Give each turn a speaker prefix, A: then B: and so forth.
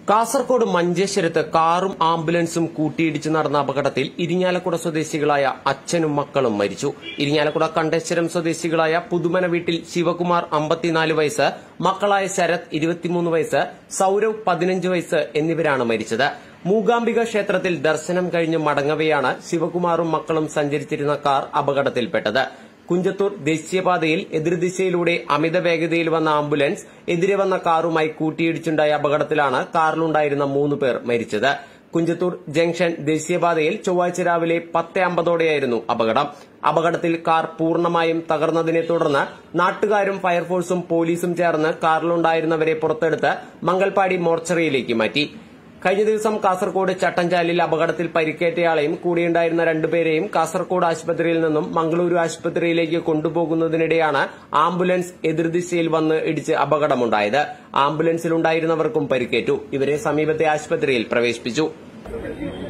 A: കാസർകോട് മഞ്ചേശ്വരത്ത് കാറും ആംബുലൻസും കൂട്ടിയിടിച്ച് നടന്ന അപകടത്തിൽ ഇരിങ്ങാലക്കുട സ്വദേശികളായ അച്ഛനും മക്കളും മരിച്ചു. ഇരിങ്ങാലക്കുട കണ്ടേശ്വരം സ്വദേശികളായ പുതുമന വീട്ടിൽ ശിവകുമാർ 54 വയസ്സ്, മക്കളായ ശരത് 23 വയസ്സ്, സൌരവ് 15 വയസ്സ് എന്നിവരാണ് മരിച്ചത്. മൂകാംബിക ക്ഷേത്രത്തിൽ ദർശനം കഴിഞ്ഞ് മടങ്ങവെയാണ് ശിവകുമാറും മക്കളും സഞ്ചരിച്ചിരുന്ന കാർ അപകടത്തിൽപ്പെട്ടത്. കുഞ്ചത്തൂർ ദേശീയപാതയിൽ എതിർദിശയിലൂടെ അമിത വേഗതയിൽ വന്ന ആംബുലൻസ് എതിരെ വന്ന കാറുമായി കൂട്ടിയിടിച്ചുണ്ടായ അപകടത്തിലാണ് കാറിലുണ്ടായിരുന്ന 3 പേർ മരിച്ചത്. കുഞ്ചത്തൂർ ജംഗ്ഷൻ ദേശീയപാതയിൽ ചൊവ്വാഴ്ച രാവിലെ 10:50ഓടെയായിരുന്നു അപകടം. അപകടത്തിൽ കാർ പൂർണ്ണമായും തകർന്നതിനെ തുടർന്ന് നാട്ടുകാരും ഫയർഫോഴ്സും പോലീസും ചേർന്ന് കാറിലുണ്ടായിരുന്നവരെ പുറത്തെടുത്ത് മംഗൽപാടി മോർച്ചറിയിലേക്ക് മാറ്റി. കഴിഞ്ഞ ദിവസം കാസർകോട് ചട്ടഞ്ചാലിൽ അപകടത്തിൽ പരിക്കേറ്റയാളെയും കൂടെയുണ്ടായിരുന്ന 2 പേരെയും കാസർകോട് ആശുപത്രിയിൽ നിന്നും മംഗളൂരു ആശുപത്രിയിലേക്ക് കൊണ്ടുപോകുന്നതിനിടെയാണ് ആംബുലൻസ് എതിർദിശയിൽ വന്ന് ഇടിച്ച് അപകടമുണ്ടായത്. ആംബുലൻസിലുണ്ടായിരുന്നവർക്കും പരിക്കേറ്റു. ഇവരെ സമീപത്തെ ആശുപത്രിയിൽ പ്രവേശിപ്പിച്ചു.